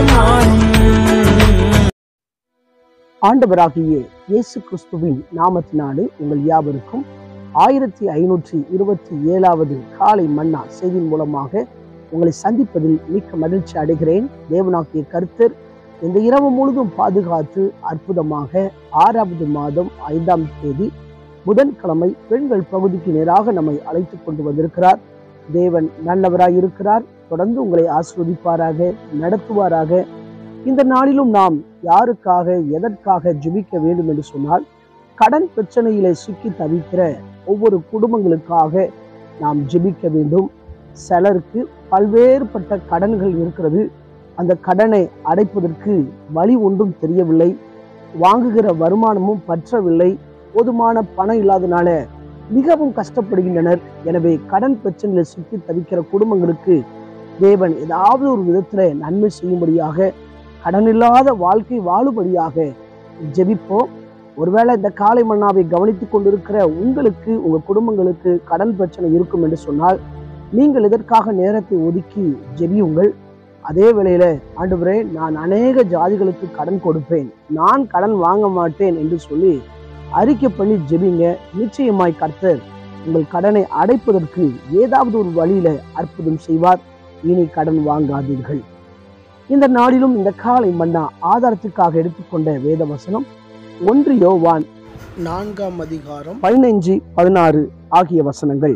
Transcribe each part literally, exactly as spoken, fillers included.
ஆண்டவராகிய இயேசு கிறிஸ்துவின் நாமத்தினாலே உங்கள் யாவருக்கும் ஆயிரத்தி ஐநூற்றி இருபத்தி ஏழாவது காலை மன்னா செய்தியின் மூலமாக உங்களை சந்திப்பதில் மிக்க மகிழ்ச்சி அடைகிறேன். தேவனாகிய கர்த்தர் இந்த இரவு முழுதும் பாதுகாத்து அற்புதமாக ஆறாவது மாதம் ஐந்தாம் தேதி புதன்கிழமை பெண்கள் பகுதிக்கு நேராக நம்மை அழைத்து கொண்டு வந்திருக்கிறார். தேவன் நல்லவராய் இருக்கிறார். தொடர்ந்து உங்களை ஆசீர்வதிப்பாராக, நடத்துவாராக. இந்த நாளிலும் நாம் யாருக்காக எதற்காக ஜெபிக்க வேண்டும் என்று சொன்னால், கடன் பிரச்சனையிலே சிக்கி தவிக்கிற ஒவ்வொரு குடும்பங்களுக்காக நாம் ஜெபிக்க வேண்டும். சிலருக்கு பல்வேறுபட்ட கடன்கள் இருக்கிறது. அந்த கடனை அடைப்பதற்கு வழி ஒன்றும் தெரியவில்லை. வாங்குகிற வருமானமும் பற்றவில்லை. போதுமான பணம் இல்லாதனால மிகவும் கஷ்டப்படுகின்றனர். எனவே கடன் பிரச்சனையில சிக்கி தவிக்கிற குடும்பங்களுக்கு தேவன் ஏதாவது ஒரு விதத்துல நன்மை செய்யும்படியாக, கடன் இல்லாத வாழ்க்கை வாழும்படியாக ஜெபிப்போம். ஒருவேளை இந்த காலை மன்னாவை கவனித்துக் கொண்டிருக்கிற உங்களுக்கு, உங்க குடும்பங்களுக்கு கடன் பிரச்சனை இருக்கும் என்று சொன்னால், நீங்கள் இதற்காக நேரத்தை ஒதுக்கி ஜெபியுங்கள். அதே வேளையில, ஆண்டவரே, நான் அநேக ஜாதிகளுக்கு கடன் கொடுப்பேன், நான் கடன் வாங்க மாட்டேன் என்று சொல்லி அறிக்கை பண்ணி ஜெபிங்க. நிச்சயமாய் கர்த்தர் உங்கள் கடனை அடைப்பதற்கு ஏதாவது ஒரு வழியில அற்புதம் செய்வார். இனி கடன் வாங்காதீர்கள். இந்த நாளிலும் இந்த காலை மன்னா ஆதாரத்துக்காக எடுத்துக்கொண்ட வேத வசனம் ஒன்று யோவான் நான்காம் அதிகாரம் பதினைஞ்சு பதினாறு ஆகிய வசனங்கள்.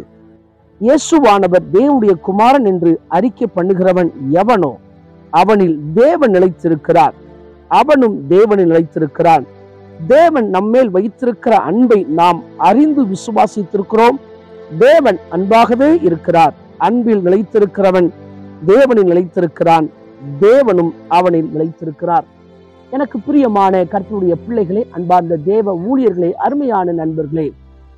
இயேசுவானவர் தேவனுடைய குமாரன் என்று அறிக்கை பண்ணுகிறவன் எவனோ அவனில் தேவன் நிலைத்திருக்கிறார், அவனும் தேவனில் நிலைத்திருக்கிறான். தேவன் நம்மேல் வைத்திருக்கிற அன்பை நாம் அறிந்து விசுவாசித்திருக்கிறோம். தேவன் அன்பாகவே இருக்கிறார். அன்பில் நிலைத்திருக்கிறவன் தேவனில் நிலைத்திருக்கிறான், தேவனும் அவனில் நிலைத்திருக்கிறார். எனக்கு பிரியமான கர்த்தருடைய பிள்ளைகளே, அன்பார்ந்த தேவ ஊழியர்களே, அருமையான நண்பர்களே,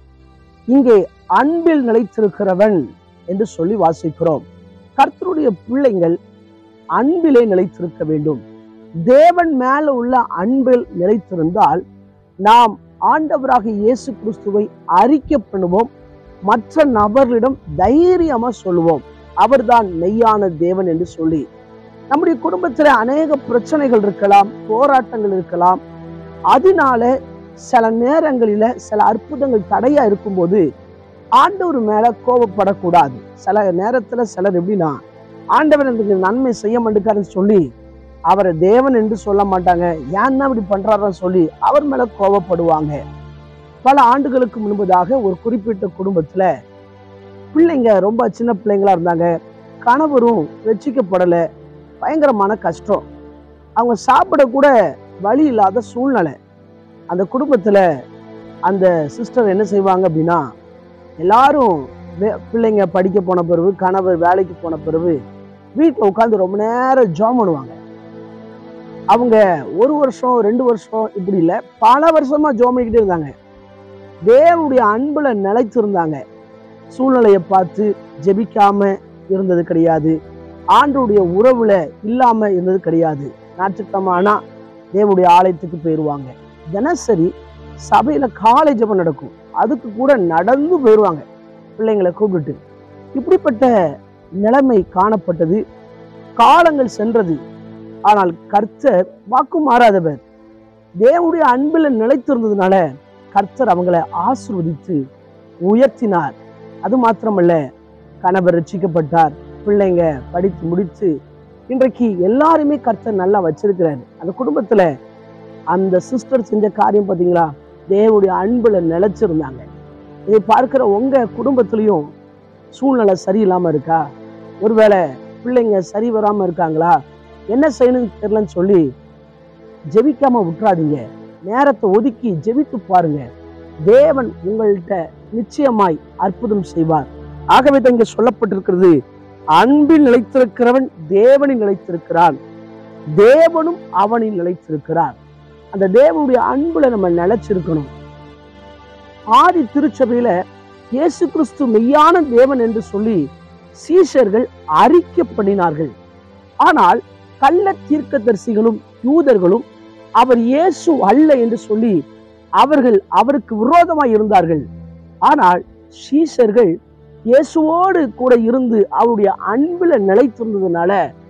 இங்கே அன்பில் நிலைத்திருக்கிறவன் என்று சொல்லி வாசிக்கிறோம். கர்த்தருடைய பிள்ளைகள் அன்பிலே நிலைத்திருக்க வேண்டும். தேவன் மேல உள்ள அன்பில் நிலைத்திருந்தால் நாம் ஆண்டவராக இயேசு கிறிஸ்துவை அறிக்கை பண்ணுவோம். மற்ற நபர்களிடம் தைரியமா சொல்லுவோம், அவர்தான் மெய்யான தேவன் என்று சொல்லி. நம்முடைய குடும்பத்துல அநேக பிரச்சனைகள் இருக்கலாம், போராட்டங்கள் இருக்கலாம். அதனால சில நேரங்களில சில அற்புதங்கள் தடையா இருக்கும்போது ஆண்டவர் மேல கோபப்படக்கூடாது. சில நேரத்துல சிலர் எப்படின்னா, ஆண்டவர் எனக்கு நன்மை செய்ய மாட்டேங்காருன்னு சொல்லி அவரை தேவன் என்று சொல்ல மாட்டாங்க. ஏன்னா இப்படி பண்றாருன்னு சொல்லி அவர் மேல கோபப்படுவாங்க. பல ஆண்டுகளுக்கு முன்பதாக ஒரு குறிப்பிட்ட குடும்பத்துல பிள்ளைங்க ரொம்ப சின்ன பிள்ளைங்களா இருந்தாங்க. கணவரும் ரட்சிக்கப்படலை. பயங்கரமான கஷ்டம். அவங்க சாப்பிட கூட வழி இல்லாத சூழ்நிலை. அந்த குடும்பத்துல அந்த சிஸ்டர் என்ன செய்வாங்க அப்படின்னா, எல்லாரும் பிள்ளைங்க படிக்க போன பிறகு, கணவர் வேலைக்கு போன பிறகு வீட்டில் உட்காந்து ரொம்ப நேரம் ஜாம் பண்ணுவாங்க. அவங்க ஒரு வருஷம் ரெண்டு வருஷம் இப்படி இல்லை, பல வருஷமா ஜாம் பண்ணிக்கிட்டே இருந்தாங்க. தேவனுடைய அன்புல நிலைத்திருந்தாங்க. சூழ்நிலையை பார்த்து ஜெபிக்காம இருந்தது கிடையாது. ஆண்டவருடைய உறவுல இல்லாம இருந்தது கிடையாது. ஞாயிற்றுக்கிழமை ஆனா தேவனுடைய ஆலயத்துக்கு போயிடுவாங்க. தினசரி சபையில காலை ஜெபம் நடக்கும், அதுக்கு கூட நடந்து போயிடுவாங்க பிள்ளைங்களை கூப்பிட்டு. இப்படிப்பட்ட நிலைமை காணப்பட்டது. காலங்கள் சென்றது. ஆனால் கர்த்தர் வாக்கு மாறாதவர். தேவனுடைய அன்பில் நிலைத்திருந்ததுனால கர்த்தர் அவங்களை ஆசீர்வதித்து உயர்த்தினார். அது மாத்திரமல்ல, கணவர் ரட்சிக்கப்பட்டார். பிள்ளைங்க படித்து முடித்து இன்றைக்கு எல்லாருமே கர்த்தர் நல்லா வச்சிருக்கிறாரு. அந்த குடும்பத்துல அந்த சிஸ்டர் செஞ்ச காரியம் பார்த்தீங்களா, தேவனுடைய அன்புல நிலைச்சிருந்தாங்க. இதை பார்க்கிற உங்க குடும்பத்திலையும் சூழ்நிலை சரியில்லாம இருக்கா? ஒருவேளை பிள்ளைங்க சரி வராம இருக்காங்களா? என்ன செய்யணும்னு தெரியலன்னு சொல்லி ஜெபிக்காம விட்டுறாதீங்க. நேரத்தை ஒதுக்கி ஜெபித்து பாருங்க. தேவன் உங்கள்கிட்ட நிச்சயமாய் அற்புதம் செய்வார். ஆகவே தான் இங்க சொல்லப்பட்டிருக்கிறது, அன்பில் நிலைத்திருக்கிறவன் தேவனில் நிலைத்திருக்கிறான், தேவனும் அவனில் நிலைத்திருக்கிறார். அந்த தேவனுடைய அன்புல நம்ம நிலைச்சிருக்கணும். ஆதி திருச்சபையில இயேசு கிறிஸ்து மெய்யான தேவன் என்று சொல்லி சீஷர்கள் அறிக்கை பண்ணினார்கள். ஆனால் கள்ள தீர்க்கதரிசிகளும் யூதர்களும் அவர் இயேசு அல்ல என்று சொல்லி அவர்கள் அவருக்கு விரோதமாய் இருந்தார்கள். ஆனால் சீஷர்கள் இயேசுவோடு கூட இருந்து அவருடைய அன்புல நிலைத்திருந்ததுனால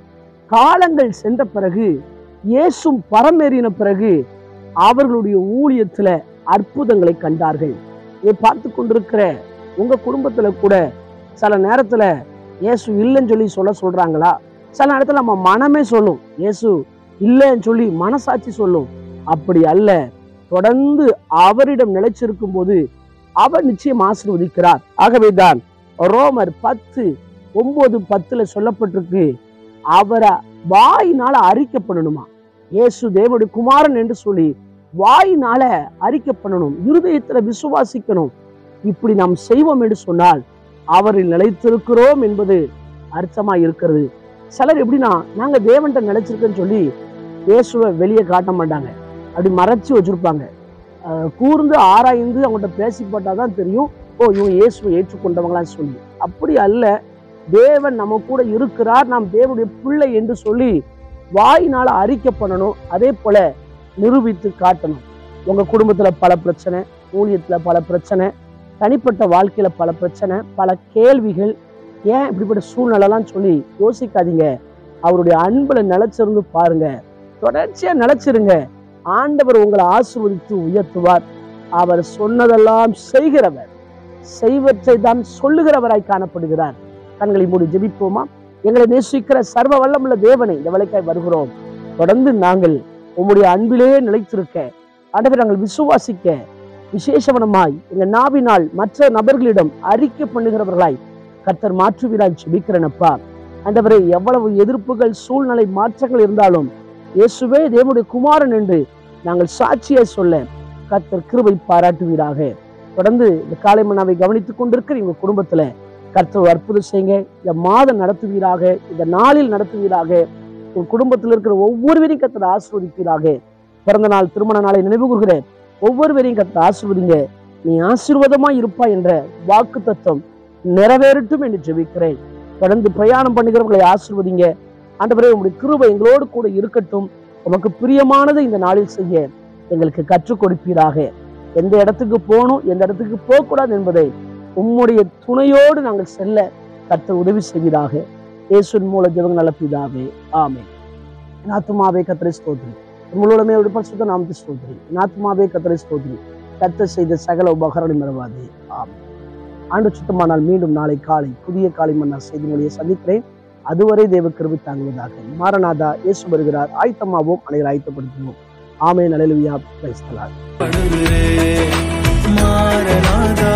காலங்கள் சென்ற பிறகு, இயேசும் பரமேறின பிறகு அவர்களுடைய ஊழியத்துல அற்புதங்களை கண்டார்கள். இதை பார்த்து கொண்டிருக்கிற உங்க குடும்பத்துல கூட சில நேரத்துல இயேசு இல்லைன்னு சொல்லி சொல்ல சொல்றாங்களா? சில நேரத்துல நம்ம மனமே சொல்லும் இயேசு இல்லைன்னு சொல்லி, மனசாட்சி சொல்லும். அப்படி அல்ல. தொடர்ந்து அவரிடம் நிலைச்சிருக்கும் போது அவர் நிச்சயம் ஆசீர்வதிக்கிறார். ஆகவேதான் ரோமர் பத்து ஒன்பது பத்துல சொல்லப்பட்டிருக்கு, அவரை வாயினால அறிக்கை பண்ணணுமா? இயேசு தேவனுடைய குமாரன் என்று சொல்லி வாயினால அறிக்கை பண்ணணும், இருதயத்துல விசுவாசிக்கணும். இப்படி நாம் செய்வோம் என்று சொன்னால் அவரில் நிலைத்திருக்கிறோம் என்பது அர்த்தமா இருக்கிறது. சிலர் எப்படின்னா, நாங்க தேவன்கிட்ட நிலைச்சிருக்கேன்னு சொல்லி இயேசுவை வெளியே காட்ட மாட்டாங்க, அப்படி மறைச்சு வச்சிருப்பாங்க. கூர்ந்து ஆராய்ந்து அவங்கள்ட்ட பேசி போட்டாதான் தெரியும், ஓ இவங்க இயேசுவை ஏற்றுக்கொண்டவங்களான்னு சொல்லி. அப்படி அல்ல. தேவன் நம்ம கூட இருக்கிறார், நாம் தேவனுடைய பிள்ளை என்று சொல்லி வாயினால அறிக்கை பண்ணணும். அதே போல நிரூபித்து காட்டணும். உங்க குடும்பத்துல பல பிரச்சனை, ஊழியத்துல பல பிரச்சனை, தனிப்பட்ட வாழ்க்கையில பல பிரச்சனை, பல கேள்விகள், ஏன் இப்படிப்பட்ட சூழ்நிலைலாம் சொல்லி யோசிக்காதீங்க. அவருடைய அன்புல நிலைச்சிருந்து பாருங்க, தொடர்ச்சியா நிலைச்சிருங்க. ஆண்டவர் உங்களை ஆசீர்வதித்து உயர்த்துவார். அவர் சொன்னதெல்லாம் செய்கிறவர், செய்வற்றை தான் சொல்லுகிறவராய் காணப்படுகிறார். கண்களை மூடி ஜெபிப்போமா? எங்களை நேசிக்கிற சர்வ வல்லமுள்ள தேவனை, இந்த வேளைக்காய் வருகிறோம். தொடர்ந்து நாங்கள் உம்முடைய அன்பிலே நிலைத்திருக்க, ஆண்டவர் நாங்கள் விசுவாசிக்க, விசேஷவனமாய் எங்க நாவினால் மற்ற நபர்களிடம் அறிக்கை பண்ணுகிறவர்களாய் கர்த்தர் மாற்றுவீராய் ஜெபிக்கிறேனப்பா. ஆண்டவரே, எவ்வளவு எதிர்ப்புகள், சூழ்நிலை மாற்றங்கள் இருந்தாலும் இயேசுவே தேவனுடைய குமாரன் என்று நாங்கள் சாட்சியாய் சொல்ல கர்த்தர் கிருபை பாராட்டுவீராக. தொடர்ந்து இந்த காலை மன்னாவை கவனித்துக் கொண்டிருக்கிற எங்க குடும்பத்துல கர்த்தர் அற்புதம் செய்யுங்க. இந்த மாதம் நடத்துவீராக, இந்த நாளில் நடத்துவீராக. உன் குடும்பத்தில் இருக்கிற ஒவ்வொருவரையும் கர்த்தர் ஆசீர்வதிப்பீராக. பிறந்த நாள், திருமண நாளை நினைவு கூறுகிற ஒவ்வொருவரையும் கர்த்தர் ஆசீர்வதிங்க. நீ ஆசீர்வாதமாய் இருப்பாய் என்ற வாக்கு தத்துவம் நிறைவேறட்டும் என்று ஜெபிக்கிறேன். தொடர்ந்து பிரயாணம் பண்ணுகிறவர்களை ஆசீர்வதிங்க. ஆண்டவரே, உங்களுடைய கிருபை எங்களோடு கூட இருக்கட்டும். உமக்கு பிரியமானதை இந்த நாளில் செய்ய எங்களுக்கு கற்றுக் கொடுப்பீராக. எந்த இடத்துக்கு போகணும், எந்த இடத்துக்கு போகக்கூடாது என்பதை உம்முடைய துணையோடு நாங்கள் செல்ல கர்த்தர் உதவி செய்வீராக. இயேசுவின் மூலம் ஜெபம் நல்ல பிதாவே, ஆமென். என் ஆத்துமாவே கர்த்தரை ஸ்தோத்திரி, உங்களுடமே பரிசுத்த நாமத்தை ஸ்தோத்திரி. என் ஆத்துமாவே கர்த்தரை ஸ்தோத்திரி, கர்த்தர் செய்த சகல உபகாரங்களை மறவாதே, ஆமென். ஆண்டு சுத்தமானால் மீண்டும் நாளை காலை புதிய காலை மன்னா செய்தி மொழியை சந்திக்கிறேன். அதுவரை தேவ கிருபை தாங்குவதாக. மாரநாதா, இயேசு வருகிறார். ஆயத்தமாவோம், அனைவரை ஆயத்தப்படுத்துவோம். ஆமென். அல்லேலூயா. Praise the Lord.